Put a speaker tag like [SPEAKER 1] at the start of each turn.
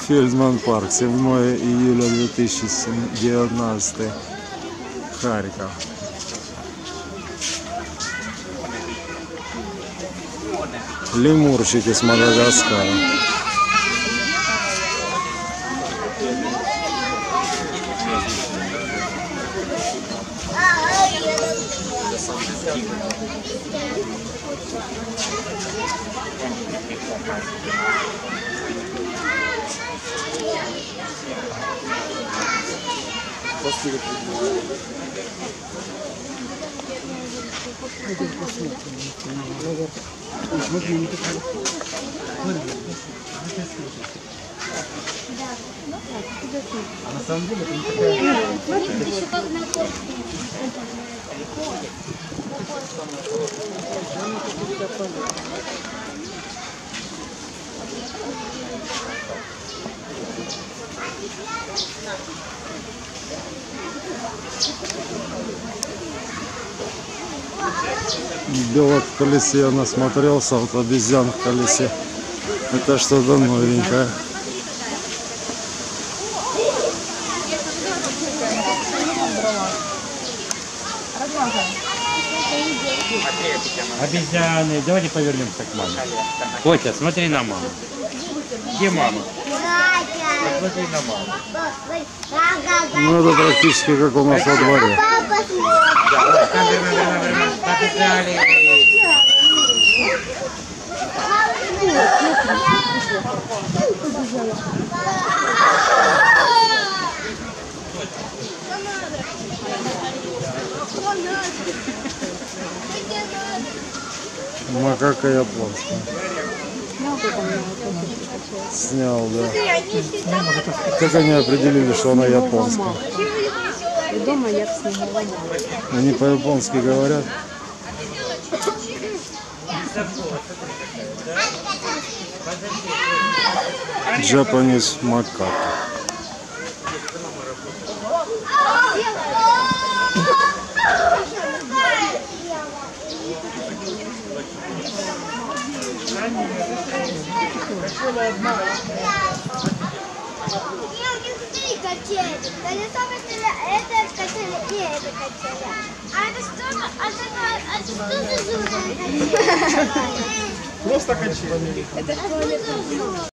[SPEAKER 1] Фельдман парк, 7 июля 2019, Харьков. Лемурчики с Мадагаскара.
[SPEAKER 2] А на самом деле это не такая...
[SPEAKER 1] Белок в колесе я насмотрелся, вот обезьян в колесе. Это что-то новенькое.
[SPEAKER 2] Обезьяны, давайте повернемся к маме. Котя, смотри на маму. Где мама? Посмотри на маму.
[SPEAKER 1] Ну это практически как у нас во дворе.
[SPEAKER 2] Побежали.
[SPEAKER 1] Макака японская. Снял, да. Как они определили, что она японская?
[SPEAKER 3] Дома я снимала.
[SPEAKER 1] Они по-японски говорят. Japanese macaque.
[SPEAKER 3] Просто качели.